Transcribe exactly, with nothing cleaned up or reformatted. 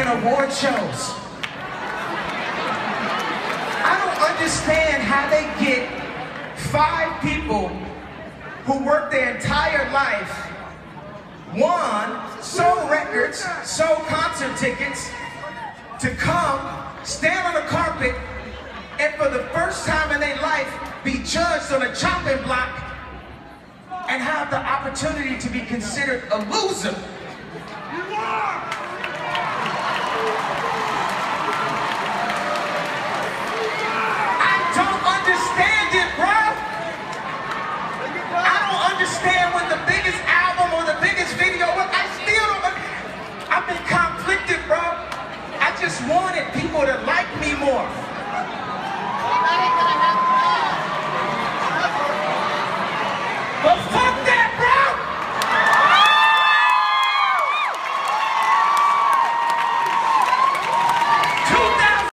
award shows. I don't understand how they get five people who work their entire life, one, sold records, sold concert tickets, to come, stand on the carpet, and for the first time in their life, be judged on a chopping block and have the opportunity to be considered a loser. You are!